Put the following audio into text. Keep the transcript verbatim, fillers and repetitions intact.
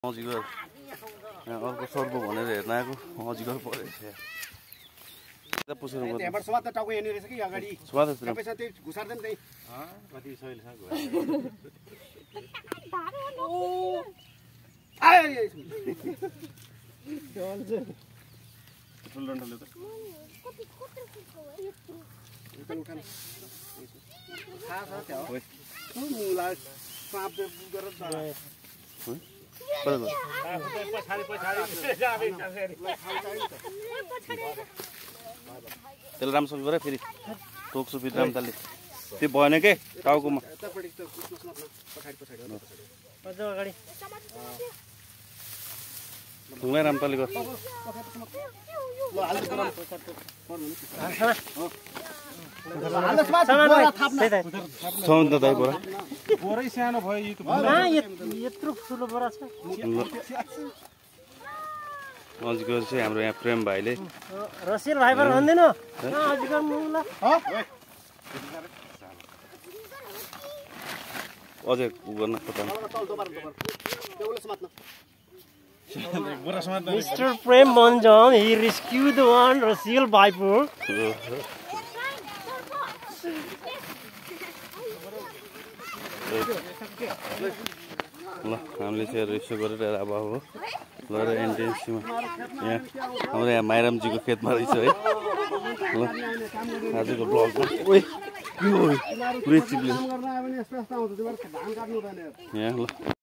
अजिगर अर्को सर्को भनेर हेर्न आएको अजिगर परेछ यता पुछेर म त्यहाँबाट स्वाद त टाउको हेर्ने रहेछ कि अगाडि स्वाद पैसा त्यही घुसार्दैन त्यही कति सहिलेसँग डन्डले त त्यसले राम्रोसँग गरे फेरि टोक्छु फेरि रामतालले त्यो भएन के टाउकोमा ढुङ्गा रामतालले गर बोरै सानो भयो यत्रो ठुलो बोरा छ अजिगर चाहिँ हाम्रो यहाँ प्रेम भाइले रसियल भाइ पर भन्दैन अजिगर मुला अझै उ गर्न खोज्नु Mister Prem Manjam, he rescued one Russian viper. ल हामीले चाहिँ रेस्यु गरेर अब हो गएर एनटिएनसीमा यहाँ हाम्रो यहाँ माइरामजीको खेतमा रहेछ है ल आजको ब्लगमा ओइ के हो पुरै चिप्ले यहाँ ल